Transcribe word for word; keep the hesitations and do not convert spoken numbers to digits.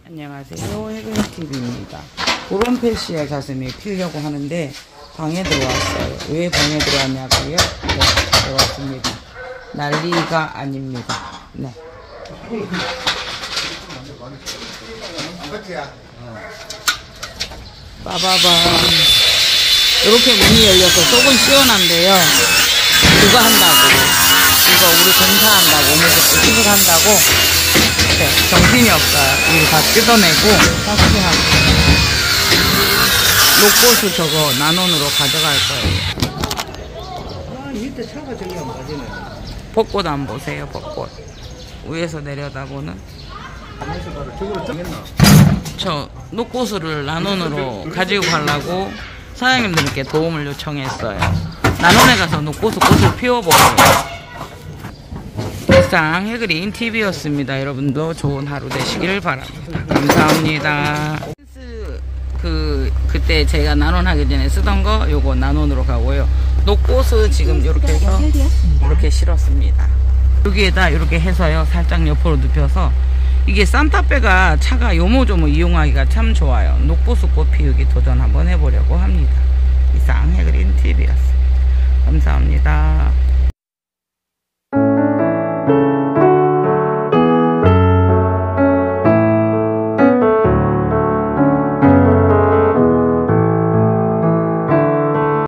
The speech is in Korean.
안녕하세요, 해그티비입니다. 보론페시아 자스민을 피우려고 하는데 방에 들어왔어요. 왜 방에 들어왔냐고요? 네, 들어왔습니다. 난리가 아닙니다. 네. 빠바밤. 이렇게 문이 열려서 속은 시원한데요. 그거 한다고, 이거 우리 공사한다고, 오늘 수습 한다고 네, 정신이 없어요. 이거 다 뜯어내고 파스팅하고 로꼬스 저거 난원으로 가져갈 거예요. 아, 밑에 차가 저기 안 빠지네. 벚꽃 안 보세요, 벚꽃. 위에서 내려다보는. 저거를 정했나? 저 녹고수를 난원으로 가지고 가려고 사장님들께 도움을 요청했어요. 난원에 가서 녹고수 꽃을 피워보고요. 이상 해그린 티비였습니다. 여러분도 좋은 하루 되시길 바랍니다. 감사합니다. 그 그때 제가 난원하기 전에 쓰던 거 요거 난원으로 가고요. 녹고수 지금 이렇게 해서 이렇게 실었습니다. 여기에다 이렇게 해서요, 살짝 옆으로 눕혀서. 이게 산타페가 차가 요모조모 이용하기가 참 좋아요. 녹고수 꽃 피우기 도전 한번 해보려고 합니다. 이상 해그린 티비였습니다. 감사합니다.